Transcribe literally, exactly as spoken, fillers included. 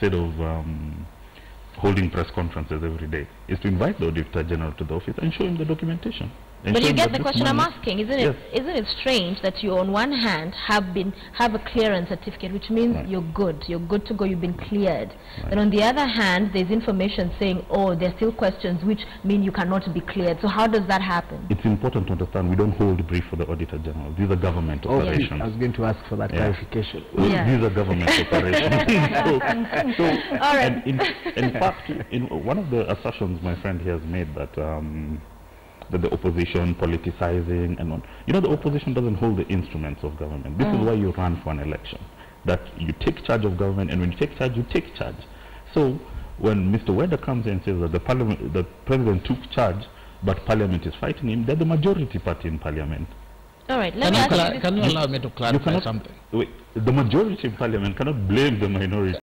instead of um, holding press conferences every day, is to invite the Auditor General to the office and show him the documentation. But you get the question I'm asking, isn't it? Yes. Isn't it strange that you, on one hand, have been have a clearance certificate, which means right. you're good, you're good to go, you've been cleared. Right. And on the other hand, there's information saying, oh, there's still questions which mean you cannot be cleared. So how does that happen? It's important to understand we don't hold brief for the Auditor General. These are government oh, operations. I was going to ask for that yeah. clarification. Well, yeah. These are government operations. so, so All right. And in, in fact, in one of the assertions my friend here has made that. Um, that the opposition politicizing and on. You know, the opposition doesn't hold the instruments of government. This mm. is why you run for an election. That you take charge of government, and when you take charge, you take charge. So when Mister Weda comes in and says that the parliament, the president took charge, but parliament is fighting him, they're the majority party in parliament. All right, let can me you, ask you can you allow me to clarify cannot, something? Wait, the majority in parliament cannot blame the minority.